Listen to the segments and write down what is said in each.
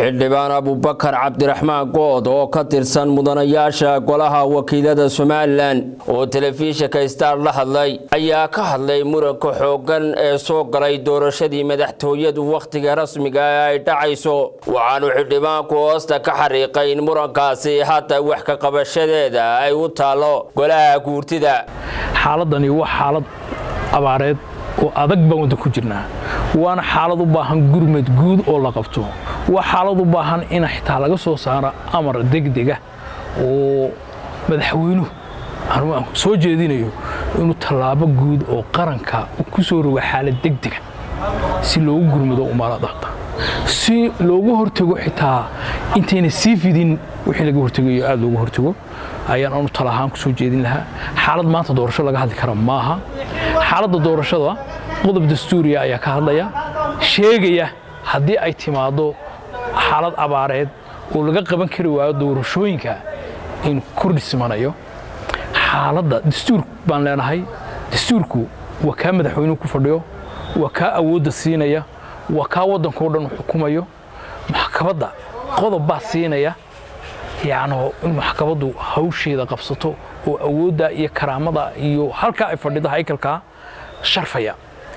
xildhibaan Abubakar Cabdiraxmaan Good oo ka tirsan mudanayaasha golaha wakiilada Soomaaliland oo telefishinka Star la hadlay ayaa ka hadlay muranka xoogan ee soo galay doorashadii madaxtooyadu waqtiga rasmiga ah ay dhacayso waxaanu xildhibaanku hoosta ka xariiqay in murankaasi hata wax ka qabashadeeda ay u taalo golaha guurtida xaaladani waa xaalad abaareed oo adag baan wada ku jirnaa waana xaalad u baahan gurmad guud oo la qabto waa xaalad u baahan in xitaa laga soo saaro amar degdeg ah oo madaxweynuhu aan soo jeedinayo inuu tallaabo guud oo qaranka ku soo rogo xaalad degdeg si loogu gurmado umaalada si loogu hortago xitaa intayna sii fidin wixii laga hortagayo aad loogu hortago ayaan aanu talahaan ku soo jeedin lahaa xaalad maanta doorasho laga hadli karo maaha xaaladda doorashada qodob dastuuri ah ayaa ka hadlaya sheegaya haddii ay timaado xaalad abaareed oo laga qaban kari waayo doorashooyinka in kordhis manayo xaaladda dastuur baan leenahay dastuurku waa ka madaxweynuhu ku fadhiyo waa ka awoodda siinaya waa ka waddanka oo dhan xukumayo maxkamadda qodob baa siinaya in maxkamaddu hawsheeda qabsato oo awoodda iyo karaamada iyo halka ay fadhido haykalka sharfaya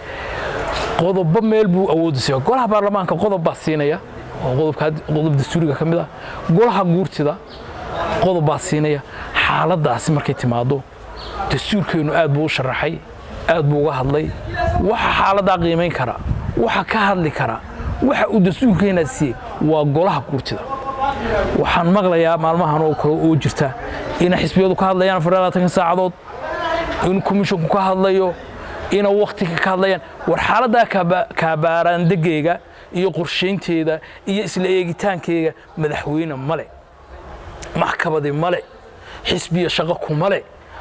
qodob meel buu awoodsiyo golaha baarlamaanka qodob baa siinaya oo qodob dastuuriga kamid ah golaha guurtida qodob baa siinaya xaaladaas markay timaado dastuurkeenu aad buu u sharaxay aad buu uga hadlay waxa xaalada qiimeyn kara waxa ka hadli kara waxa uu dastuurkeena si waa golaha guurtida waxaan maqlayaa maalmahan oo kale oo jirta in xisbiyadu ka hadlayaan 24 saacadood in komishanku ka hadlayo in waqtiga ka hadlayaan war xaalada ka baaran degayga iyo qorsheynteeda iyo isla eegitaankeega madaxweyne male maxkamada male xisbiya shaqo ku male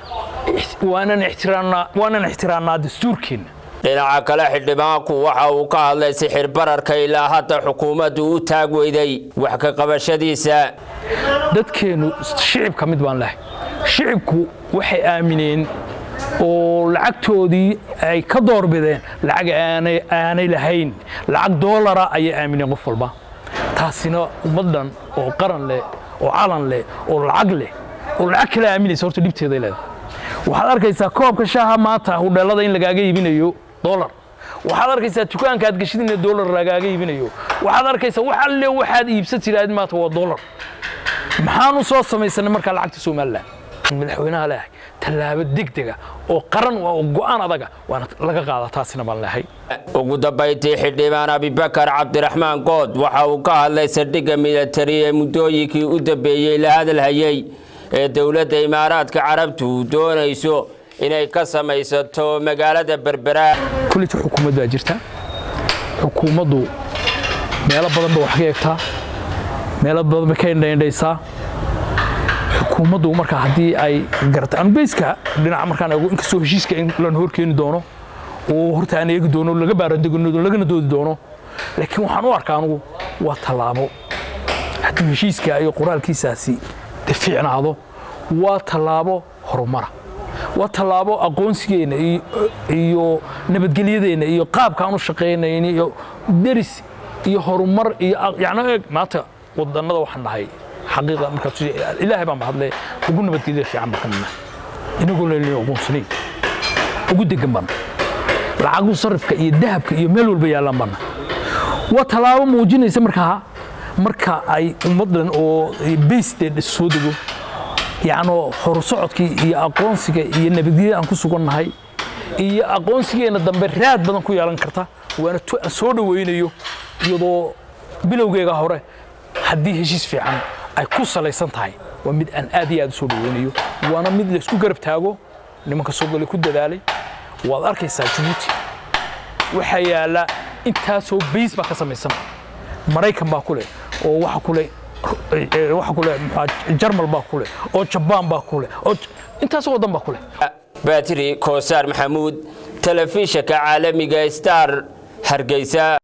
waanan ixtiraamnaa dastuurkeena dhinaca kale xildhibaanku waxa uu ka hadlay sixir bararka ilaa hadda xukuumaddu u taag weyday wax ka qabashadiisa dadkeenu shicibka mid baan lahay shicibku waxay aamineen oo lacagtoodii ay ka doorbideen lacag aanay lahayn lacag doolara ay aamineen qof walba taasina ummadan oo qaran leh oo calan leh oo lacag kale aaminaysa horta dhibteeda leedahay waxaad arkaysaa koobka shaaha maanta hudheelada in lagaaga iibinayo dollar waxaad arkaysaa dukaanka aad gashid in dollar lagaaga iibinayo waxaad arkaysaa wax alle waxaad iibsatid maanta waa dollar maxaan u soo samaysanay marka lacagta Soomaaliland madaxweynaha leh tallaabo degdeg ah oo qaran oo go'aan adag waana laga qaadaa taasina baan leeyahay ugu dambeyntii xildhibaan Abubakar Cabdiraxmaan Good waxa uu ka hadlay saldhigga military ee muddooyinkii u dambeeyay la hadalhayay ee dawladda Imaaraadka Carabtu doonayso inay ka samaysato magaalada Berbera kulli xukuumadda jirta xukuumaddu meel badan wax ka eegtaa meel badan ka indhaysaa xukuumaddu marka hadii ay garto anbeyska dhinaca markaan eego in kasoo heshiiska in la horkeeni doono oo horta aan eegi doono laga baarandegno lagana doodi doono laakiin waxaan u arkaa anigu waa talaabo hadii heshiiska iyo qoraalkiisaasi fiicnaado waa talaabo horumar waa talaabo aqoonsigeena iyo nabadgelyadeena iyo qaabka aan u shaqeynayno iyo deris iyo horumar iyo maanta wadanada waxaan nahay xaqiiqda marka ilaahay baan hadlay ugu nabadgelyo fiican bakanna inagoo leeyahay aqoonsiin ugu degan baan lacag sarifka iyo dahabka iyo meel walba yaalan baan waa talaabo muujinaysa marka ay ummadan oo based soo dago horsocodkii iyo aqoonsiga iyo nabadgelyada aan ku sugannahay iyo aqoonsigeena dambe raad badan ku yeelan karta waana soo dhaweynayo iyadoo bilowgeega hore haddii heshiis fiican ay ku salaysan tahay waa mid aan aad iyo aad soo dhaweynayo waana mid la isku garab taago nimanka soo galay ku dadaalay waad arkaysaa Djibouti waxa yaala intaasoo base ba ka samaysan Mareykan baa kule oo waxa kule Jarmal baa kule oo Japan baa kule oo intaas oo wadan baa kule Batri Koosar Maxamuud telefishinka caalamiga Star Hargeysa.